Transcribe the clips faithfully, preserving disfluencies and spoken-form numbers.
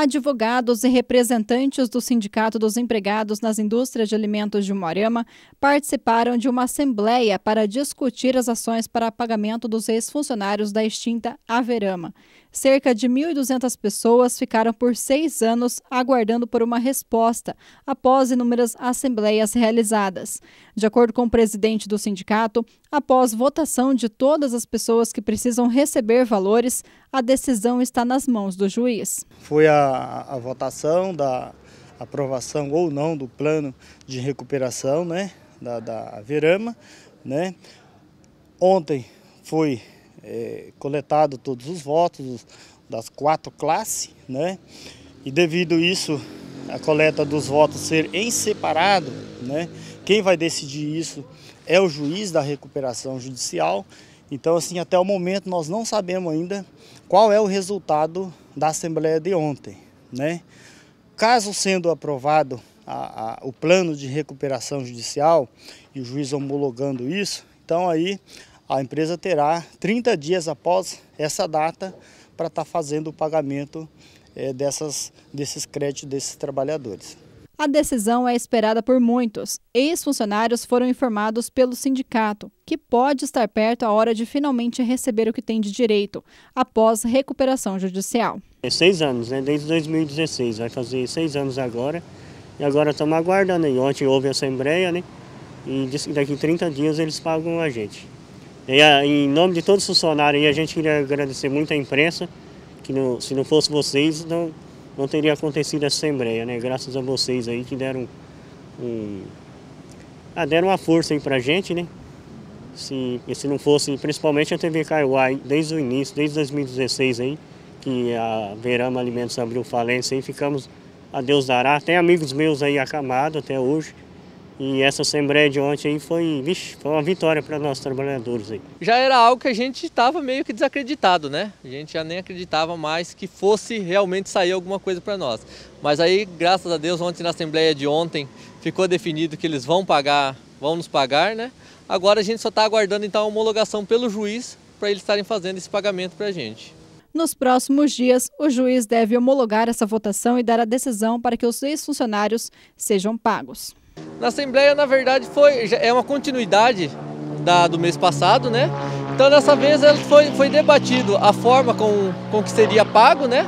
Advogados e representantes do Sindicato dos Empregados nas Indústrias de Alimentos de Umuarama participaram de uma assembleia para discutir as ações para pagamento dos ex-funcionários da extinta Averama. Cerca de mil e duzentas pessoas ficaram por seis anos aguardando por uma resposta após inúmeras assembleias realizadas. De acordo com o presidente do sindicato, após votação de todas as pessoas que precisam receber valores, a decisão está nas mãos do juiz. Foi a, a votação da aprovação ou não do plano de recuperação, né, da, da Averama, né. Ontem foi é, coletado todos os votos das quatro classes, né, e devido a isso, a coleta dos votos ser em separado, né, quem vai decidir isso é o juiz da recuperação judicial. Então, assim, até o momento nós não sabemos ainda qual é o resultado da assembleia de ontem, né? Caso sendo aprovado a, a, o plano de recuperação judicial e o juiz homologando isso, então aí a empresa terá trinta dias após essa data para estar fazendo o pagamento é, dessas, desses créditos desses trabalhadores. A decisão é esperada por muitos. Ex-funcionários foram informados pelo sindicato, que pode estar perto a hora de finalmente receber o que tem de direito, após recuperação judicial. É seis anos, né? Desde dois mil e dezesseis, vai fazer seis anos agora. E agora estamos aguardando aí. Ontem houve a assembleia, né? E daqui a trinta dias eles pagam a gente. E em nome de todos os funcionários, a gente queria agradecer muito à imprensa, que não, se não fosse vocês, não... não teria acontecido essa assembleia, né? Graças a vocês aí que deram, um, ah, deram uma força aí pra gente, né? Se, se não fosse, principalmente a T V Kaiowá, desde o início, desde dois mil e dezesseis aí, que a Averama Alimentos abriu falência aí, ficamos a Deus dará, até amigos meus aí acamados até hoje. E essa assembleia de ontem aí foi, vixe, foi uma vitória para nós trabalhadores aí. Já era algo que a gente estava meio que desacreditado, né? A gente já nem acreditava mais que fosse realmente sair alguma coisa para nós. Mas aí, graças a Deus, ontem na assembleia de ontem ficou definido que eles vão pagar, vão nos pagar, né? Agora a gente só está aguardando então a homologação pelo juiz para eles estarem fazendo esse pagamento para a gente. Nos próximos dias, o juiz deve homologar essa votação e dar a decisão para que os ex-funcionários sejam pagos. Na Assembleia, na verdade, foi, é uma continuidade da, do mês passado, né? Então, dessa vez, foi, foi debatido a forma com, com que seria pago, né?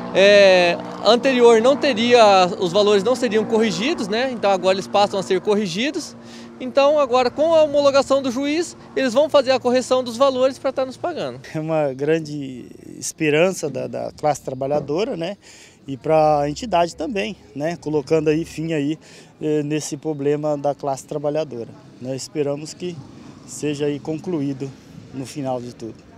É, anterior não teria, os valores não seriam corrigidos, né? Então, agora eles passam a ser corrigidos. Então, agora, com a homologação do juiz, eles vão fazer a correção dos valores para estar nos pagando. É uma grande esperança da, da classe trabalhadora, né? E para a entidade também, né? Colocando aí fim aí eh, nesse problema da classe trabalhadora. Nós esperamos que seja aí concluído no final de tudo.